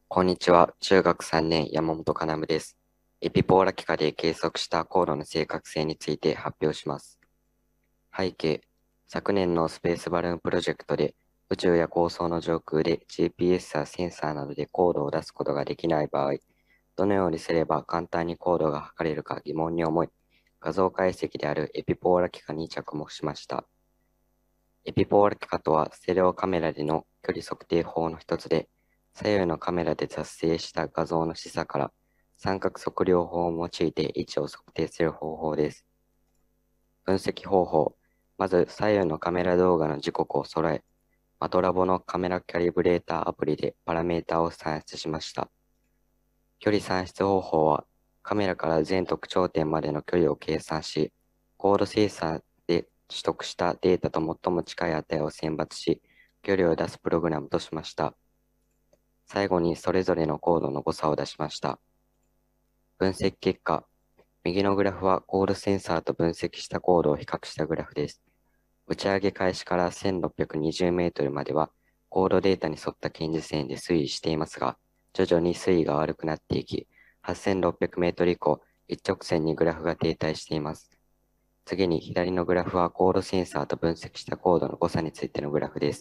こんにちは。中学3年山本かなむです。エピポーラ幾何で計測した高度の正確性について発表します。背景。昨年のスペースバルーンプロジェクトで宇宙や高層の上空で GPS やセンサーなどで高度を出すことができない場合、どのようにすれば簡単に高度が測れるか疑問に思い、画像解析であるエピポーラ幾何に着目しました。エピポール幾何とは、ステレオカメラでの距離測定法の一つで、左右のカメラで撮影した画像の示唆から三角測量法を用いて位置を測定する方法です。分析方法。まず、左右のカメラ動画の時刻を揃え、マトラボのカメラキャリブレーターアプリでパラメータを算出しました。距離算出方法は、カメラから全特徴点までの距離を計算し、コード精査で取得したデータと最も近い値を選抜し、距離を出すプログラムとしました。最後にそれぞれのコードの誤差を出しました。分析結果。右のグラフはコードセンサーと分析したコードを比較したグラフです。打ち上げ開始から1620メートルまでは、コードデータに沿った堅持線で推移していますが、徐々に推移が悪くなっていき、8600メートル以降、一直線にグラフが停滞しています。次に左のグラフはコードセンサーと分析したコードの誤差についてのグラフです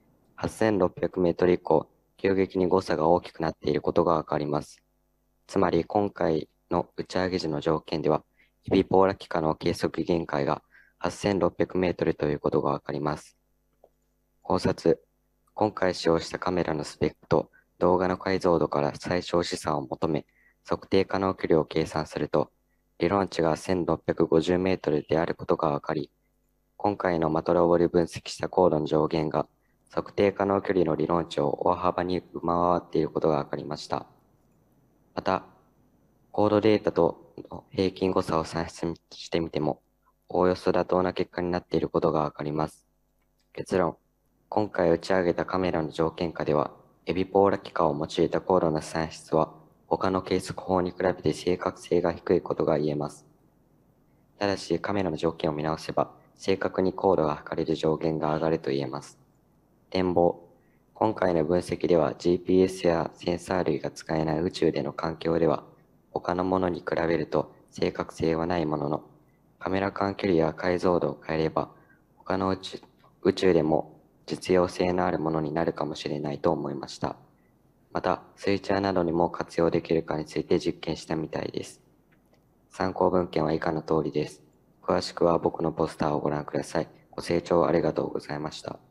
。8600メートル以降、急激に誤差が大きくなっていることがわかります。つまり今回の打ち上げ時の条件では、エピポーラ幾何の計測限界が8600メートルということがわかります。考察。今回使用したカメラのスペックと動画の解像度から最小資産を求め、測定可能距離を計算すると、理論値が1650メートルであることがわかり、今回のマトラボで分析した高度の上限が測定可能距離の理論値を大幅に上回っていることがわかりました。また、コードデータとの平均誤差を算出してみても、おおよそ妥当な結果になっていることがわかります。結論。今回打ち上げたカメラの条件下では、エビポーラ幾何を用いた高度な算出は、他の計測法に比べて正確性が低いことが言えます。ただし、カメラの条件を見直せば、正確に高度が測れる上限が上がると言えます。展望。今回の分析では GPS やセンサー類が使えない宇宙での環境では、他のものに比べると正確性はないものの、カメラ間距離や解像度を変えれば、他の宇宙でも実用性のあるものになるかもしれないと思いました。また、水中などにも活用できるかについて実験したみたいです。参考文献は以下の通りです。詳しくは僕のポスターをご覧ください。ご清聴ありがとうございました。